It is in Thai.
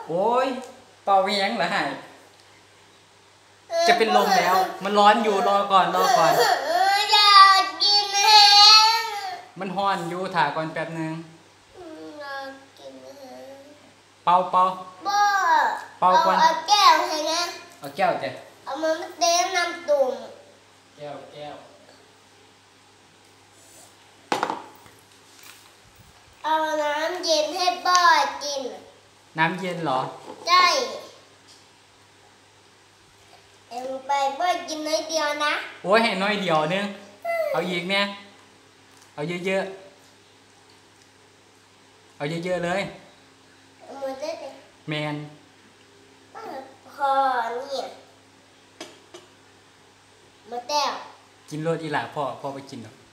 โอ้ยเป่าไม่ยั้งเหรอหายจะเป็นลมแล้วมันร้อนอยู่รอก่อนอยากกินแฮมมันฮ้อนอยู่ถ่าก่อนแป๊บนึงอยากกินแฮมเป่าบ่เป่าก่อนเอาแก้วให้นะเอาแก้วจ้ะเอามาเต็มน้ำตุ่มแก้วเอาน้ำเย็นให้ป้ากินน้ำเย็นเหรอใช่เอ็งไปป้ากินน้อยเดียวนะโอ้ยให้น้อยเดียวนึงเอาอีกเนี่ยเอาเยอะๆเลยมือได้เลยแมนพอเนี่ยมาแต้วกินโรดอีหล่าพ่อไปกินหรอ